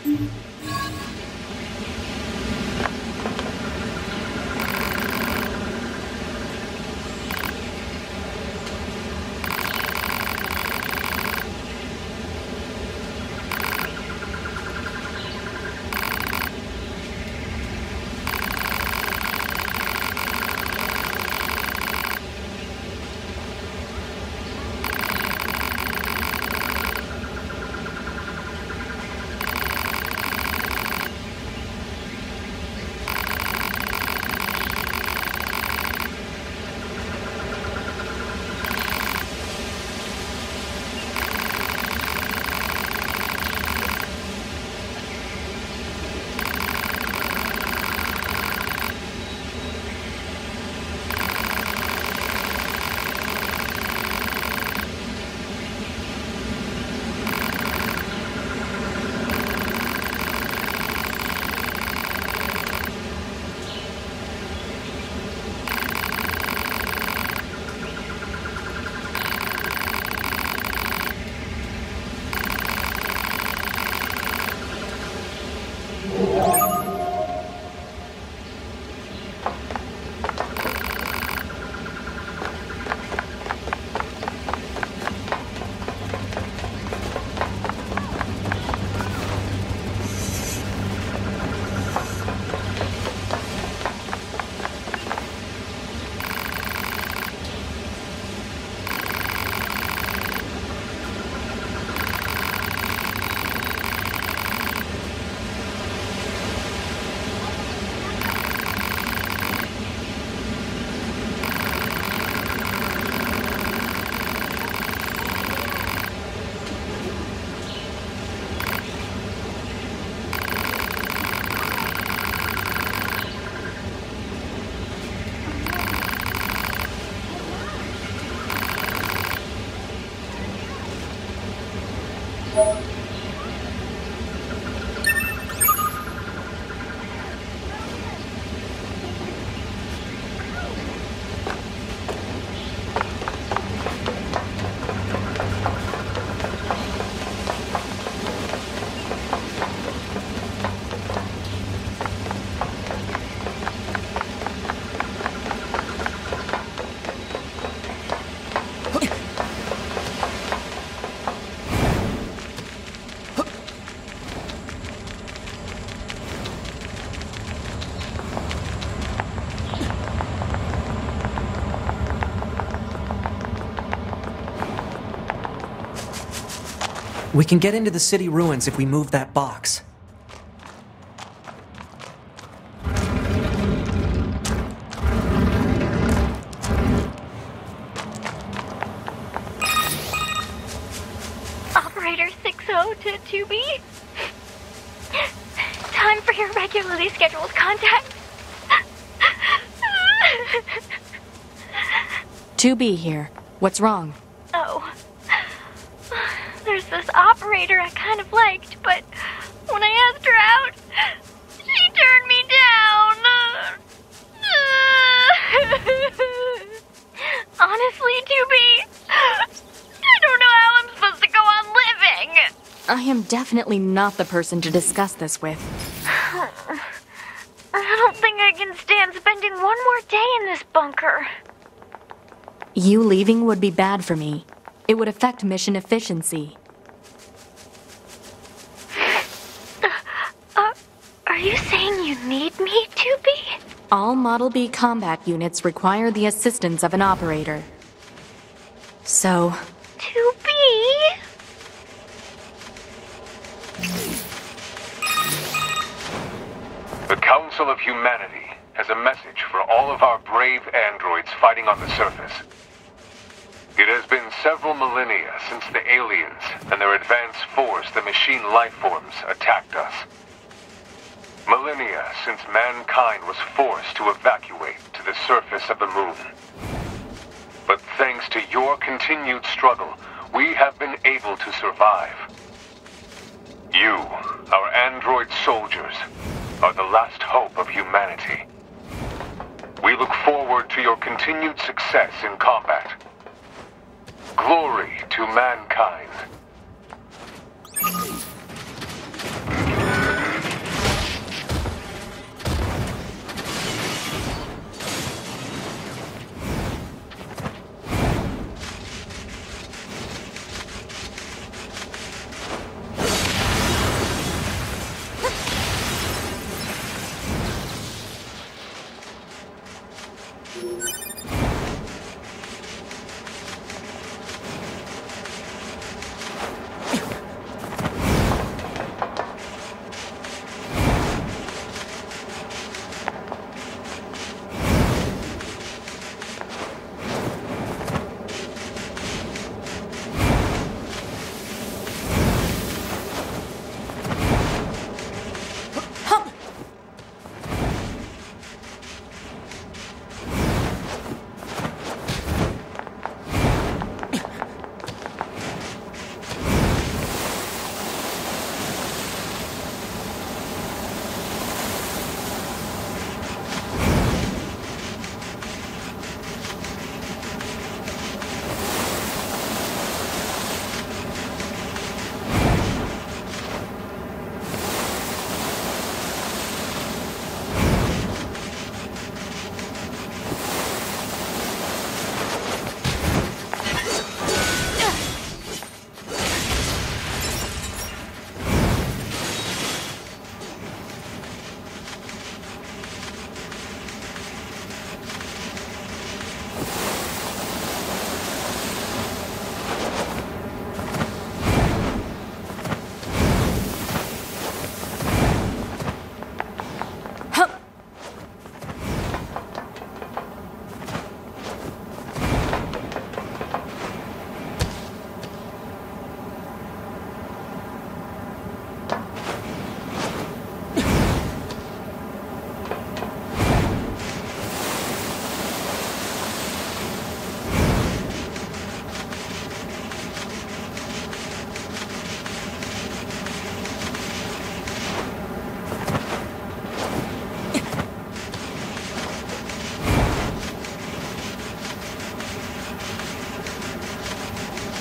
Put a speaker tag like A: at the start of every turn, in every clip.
A: We can get into the city ruins if we move that box.
B: Operator 60 to 2B. Time for your regularly scheduled contact.
C: 2B here. What's wrong?
B: Oh. There's this operator I kind of liked, but when I asked her out, she turned me down. Honestly, 2B, I don't know how I'm supposed to go on living.
C: I am definitely not the person to discuss this with.
B: I don't think I can stand spending one more day in this bunker.
C: You leaving would be bad for me. It would affect mission efficiency.
B: Are you saying you need me, 2B?
C: All Model B combat units require the assistance of an operator. So...
B: 2B?
D: The Council of Humanity has a message for all of our brave androids fighting on the surface. It has been several millennia since the aliens and their advanced force, the machine lifeforms, attacked us. Millennia since mankind was forced to evacuate to the surface of the moon. But thanks to your continued struggle, we have been able to survive. You, our android soldiers, are the last hope of humanity. We look forward to your continued success in combat. Glory to mankind.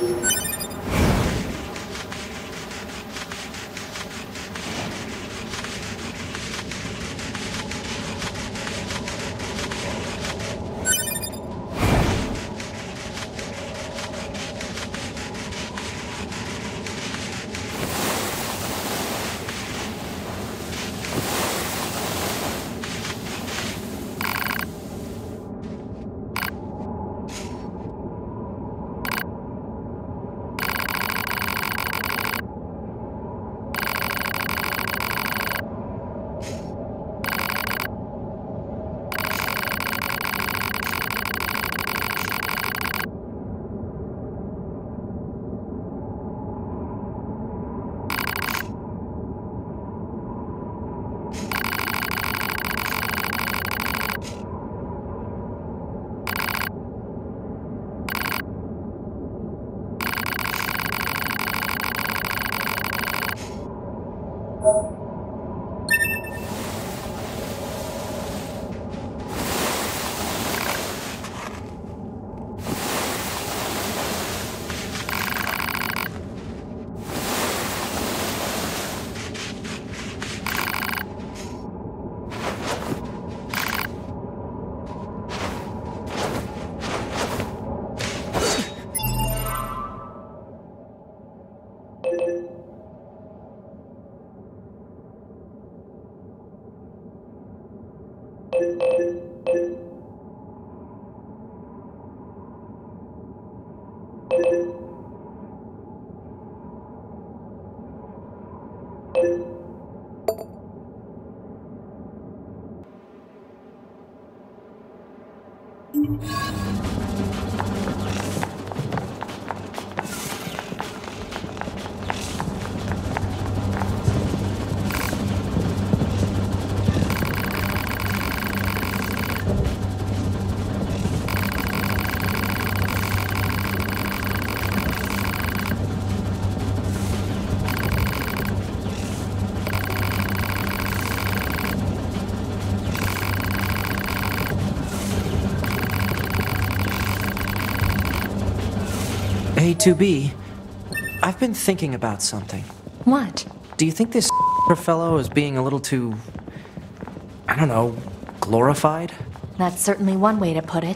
A: A2B, I've been thinking about something.
C: What?
A: Do you think this fellow is being a little too, I don't know, glorified?
C: That's certainly one way to put it.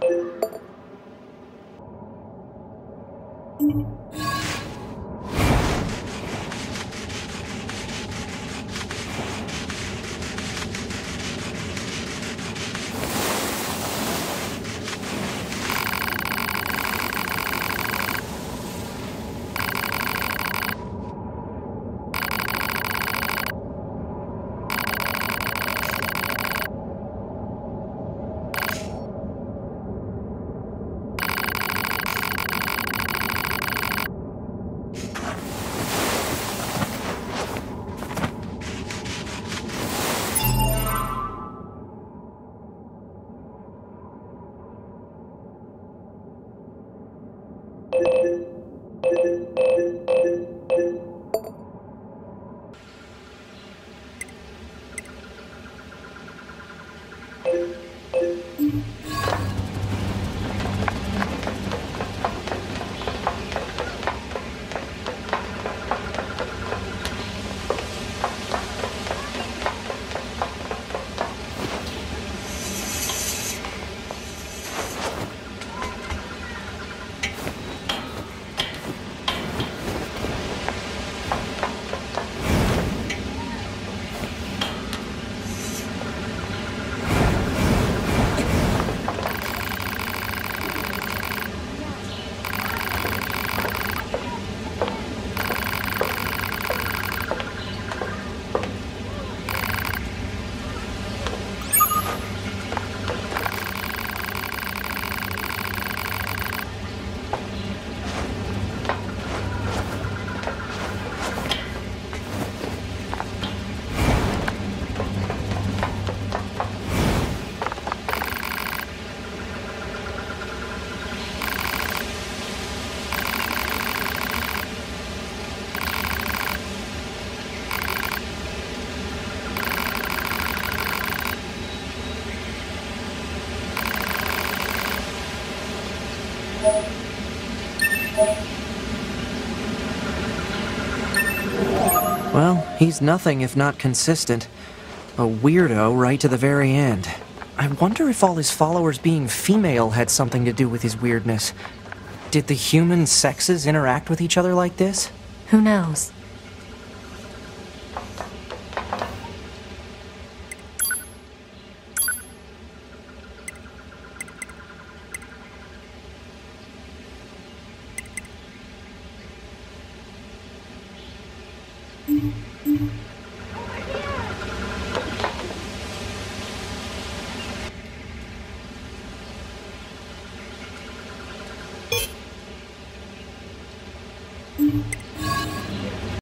A: Well, he's nothing if not consistent. A weirdo right to the very end. I wonder if all his followers being female had something to do with his weirdness. Did the human sexes interact with each other like this?
C: Who knows?
B: Mm-hmm.